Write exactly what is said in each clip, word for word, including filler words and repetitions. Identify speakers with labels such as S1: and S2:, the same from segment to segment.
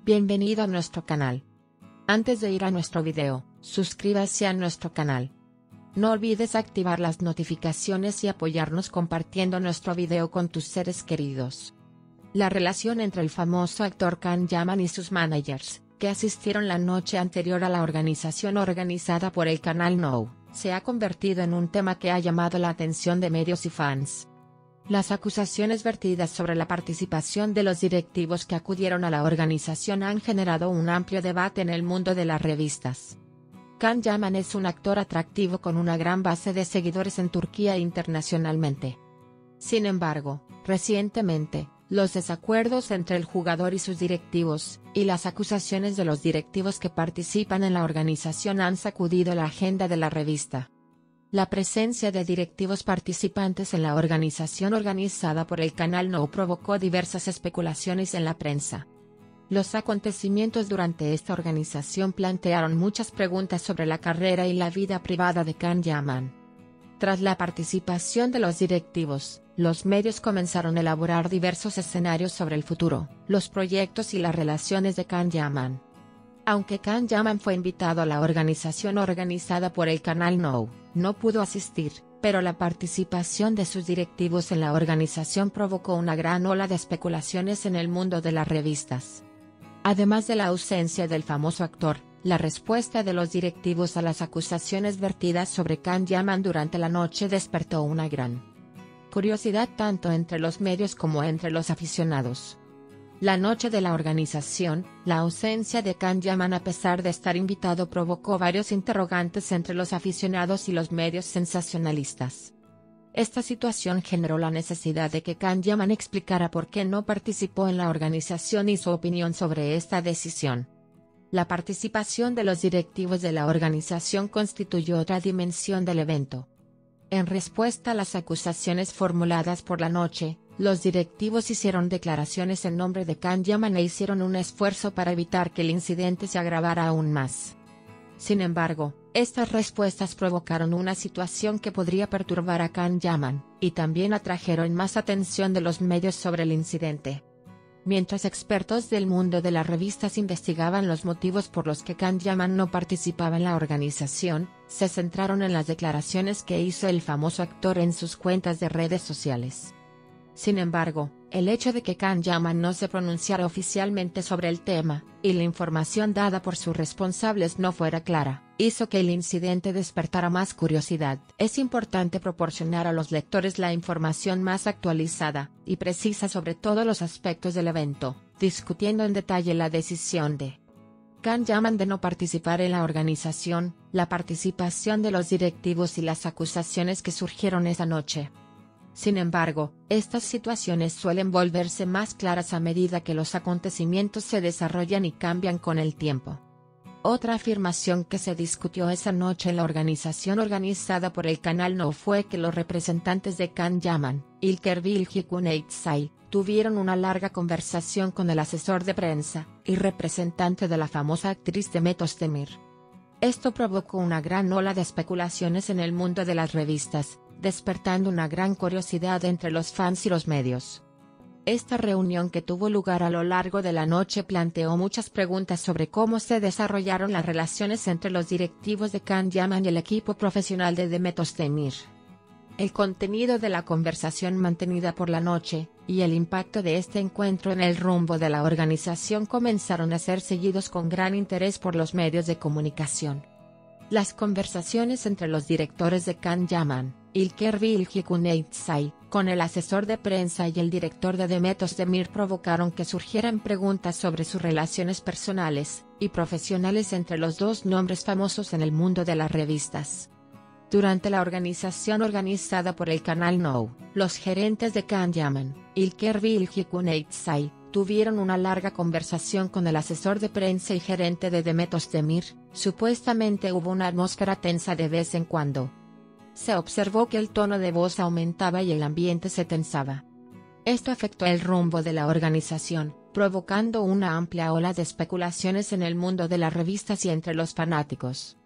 S1: Bienvenido a nuestro canal. Antes de ir a nuestro video, suscríbase a nuestro canal. No olvides activar las notificaciones y apoyarnos compartiendo nuestro video con tus seres queridos. La relación entre el famoso actor Can Yaman y sus managers, que asistieron la noche anterior a la organización organizada por el canal Now, se ha convertido en un tema que ha llamado la atención de medios y fans. Las acusaciones vertidas sobre la participación de los directivos que acudieron a la organización han generado un amplio debate en el mundo de las revistas. Can Yaman es un actor atractivo con una gran base de seguidores en Turquía e internacionalmente. Sin embargo, recientemente, los desacuerdos entre el jugador y sus directivos, y las acusaciones de los directivos que participan en la organización han sacudido la agenda de la revista. La presencia de directivos participantes en la organización organizada por el canal Now provocó diversas especulaciones en la prensa. Los acontecimientos durante esta organización plantearon muchas preguntas sobre la carrera y la vida privada de Can Yaman. Tras la participación de los directivos, los medios comenzaron a elaborar diversos escenarios sobre el futuro, los proyectos y las relaciones de Can Yaman. Aunque Can Yaman fue invitado a la organización organizada por el canal Now, no pudo asistir, pero la participación de sus directivos en la organización provocó una gran ola de especulaciones en el mundo de las revistas. Además de la ausencia del famoso actor, la respuesta de los directivos a las acusaciones vertidas sobre Can Yaman durante la noche despertó una gran curiosidad tanto entre los medios como entre los aficionados. La noche de la organización, la ausencia de Can Yaman a pesar de estar invitado provocó varios interrogantes entre los aficionados y los medios sensacionalistas. Esta situación generó la necesidad de que Can Yaman explicara por qué no participó en la organización y su opinión sobre esta decisión. La participación de los directivos de la organización constituyó otra dimensión del evento. En respuesta a las acusaciones formuladas por la noche, los directivos hicieron declaraciones en nombre de Can Yaman e hicieron un esfuerzo para evitar que el incidente se agravara aún más. Sin embargo, estas respuestas provocaron una situación que podría perturbar a Can Yaman, y también atrajeron más atención de los medios sobre el incidente. Mientras expertos del mundo de las revistas investigaban los motivos por los que Can Yaman no participaba en la organización, se centraron en las declaraciones que hizo el famoso actor en sus cuentas de redes sociales. Sin embargo, el hecho de que Can Yaman no se pronunciara oficialmente sobre el tema, y la información dada por sus responsables no fuera clara, hizo que el incidente despertara más curiosidad. Es importante proporcionar a los lectores la información más actualizada y precisa sobre todos los aspectos del evento, discutiendo en detalle la decisión de Can Yaman de no participar en la organización, la participación de los directivos y las acusaciones que surgieron esa noche. Sin embargo, estas situaciones suelen volverse más claras a medida que los acontecimientos se desarrollan y cambian con el tiempo. Otra afirmación que se discutió esa noche en la organización organizada por el canal Now fue que los representantes de Can Yaman, İlker Bilgi Cuneytsay, tuvieron una larga conversación con el asesor de prensa y representante de la famosa actriz Demet Özdemir. Esto provocó una gran ola de especulaciones en el mundo de las revistas, despertando una gran curiosidad entre los fans y los medios. Esta reunión que tuvo lugar a lo largo de la noche planteó muchas preguntas sobre cómo se desarrollaron las relaciones entre los directivos de Can Yaman y el equipo profesional de Demet Özdemir. El contenido de la conversación mantenida por la noche, y el impacto de este encuentro en el rumbo de la organización comenzaron a ser seguidos con gran interés por los medios de comunicación. Las conversaciones entre los directores de Can Yaman, İlker Bilgi Cuneytsay, con el asesor de prensa y el director de Demet Özdemir provocaron que surgieran preguntas sobre sus relaciones personales y profesionales entre los dos nombres famosos en el mundo de las revistas. Durante la organización organizada por el canal Now, los gerentes de Can Yaman, İlker Bilgi Cuneytsay, tuvieron una larga conversación con el asesor de prensa y gerente de Demet Özdemir. Supuestamente hubo una atmósfera tensa de vez en cuando. Se observó que el tono de voz aumentaba y el ambiente se tensaba. Esto afectó el rumbo de la organización, provocando una amplia ola de especulaciones en el mundo de las revistas y entre los fanáticos.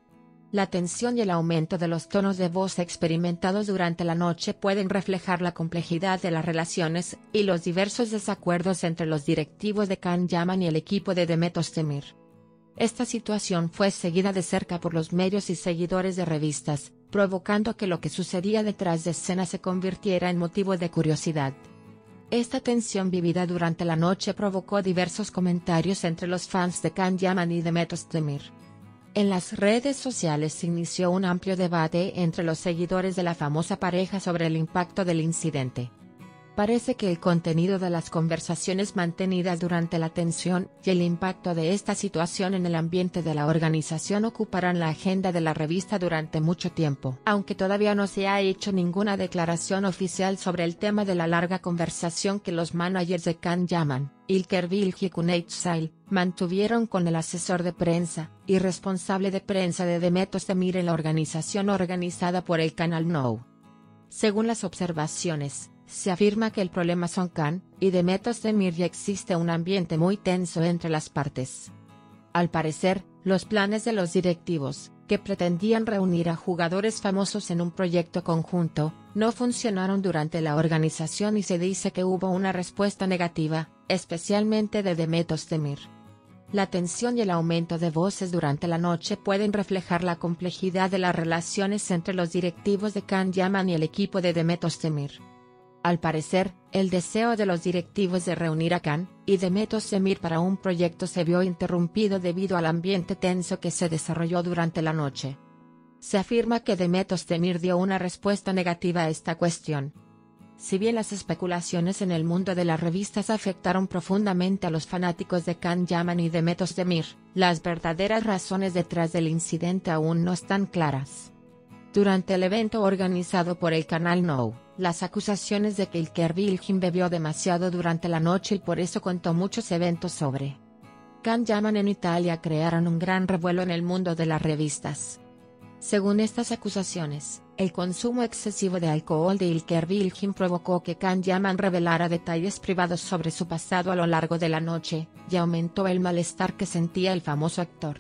S1: La tensión y el aumento de los tonos de voz experimentados durante la noche pueden reflejar la complejidad de las relaciones y los diversos desacuerdos entre los directivos de Can Yaman y el equipo de Demet Özdemir. Esta situación fue seguida de cerca por los medios y seguidores de revistas, provocando que lo que sucedía detrás de escena se convirtiera en motivo de curiosidad. Esta tensión vivida durante la noche provocó diversos comentarios entre los fans de Can Yaman y Demet Özdemir. En las redes sociales se inició un amplio debate entre los seguidores de la famosa pareja sobre el impacto del incidente. Parece que el contenido de las conversaciones mantenidas durante la tensión y el impacto de esta situación en el ambiente de la organización ocuparán la agenda de la revista durante mucho tiempo. Aunque todavía no se ha hecho ninguna declaración oficial sobre el tema de la larga conversación que los managers de Can Yaman, İlker Bilge y Cüneyt Say, mantuvieron con el asesor de prensa y responsable de prensa de Demet Özdemir en la organización organizada por el canal Now. Según las observaciones, se afirma que el problema son Can y Demet Özdemir y existe un ambiente muy tenso entre las partes. Al parecer, los planes de los directivos, que pretendían reunir a jugadores famosos en un proyecto conjunto, no funcionaron durante la organización y se dice que hubo una respuesta negativa, especialmente de Demet Özdemir. La tensión y el aumento de voces durante la noche pueden reflejar la complejidad de las relaciones entre los directivos de Can Yaman y el equipo de Demet Özdemir. Al parecer, el deseo de los directivos de reunir a Can y Demet Özdemir para un proyecto se vio interrumpido debido al ambiente tenso que se desarrolló durante la noche. Se afirma que Demet Özdemir dio una respuesta negativa a esta cuestión. Si bien las especulaciones en el mundo de las revistas afectaron profundamente a los fanáticos de Can Yaman y Demet Özdemir, las verdaderas razones detrás del incidente aún no están claras. Durante el evento organizado por el canal Now, las acusaciones de que İlker Bilge bebió demasiado durante la noche y por eso contó muchos eventos sobre Can Yaman en Italia crearon un gran revuelo en el mundo de las revistas. Según estas acusaciones, el consumo excesivo de alcohol de İlker Bilge provocó que Can Yaman revelara detalles privados sobre su pasado a lo largo de la noche, y aumentó el malestar que sentía el famoso actor.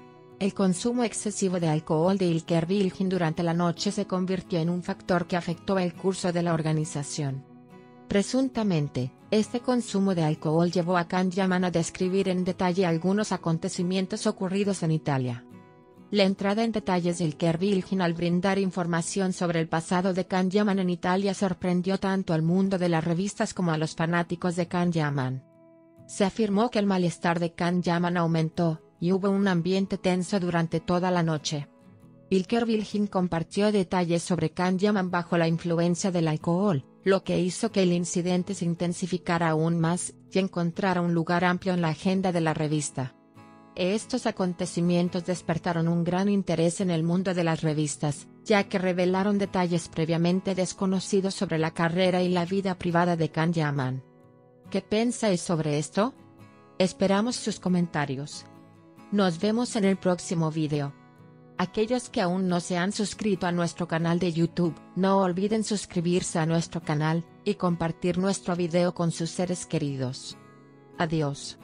S1: El consumo excesivo de alcohol de İlker Bilge durante la noche se convirtió en un factor que afectó el curso de la organización. Presuntamente, este consumo de alcohol llevó a Can Yaman a describir en detalle algunos acontecimientos ocurridos en Italia. La entrada en detalles de İlker Bilge al brindar información sobre el pasado de Can Yaman en Italia sorprendió tanto al mundo de las revistas como a los fanáticos de Can Yaman. Se afirmó que el malestar de Can Yaman aumentó, y hubo un ambiente tenso durante toda la noche. İlker Bilge compartió detalles sobre Can Yaman bajo la influencia del alcohol, lo que hizo que el incidente se intensificara aún más y encontrara un lugar amplio en la agenda de la revista. Estos acontecimientos despertaron un gran interés en el mundo de las revistas, ya que revelaron detalles previamente desconocidos sobre la carrera y la vida privada de Can Yaman. ¿Qué pensáis sobre esto? Esperamos sus comentarios. Nos vemos en el próximo video. Aquellos que aún no se han suscrito a nuestro canal de YouTube, no olviden suscribirse a nuestro canal, y compartir nuestro video con sus seres queridos. Adiós.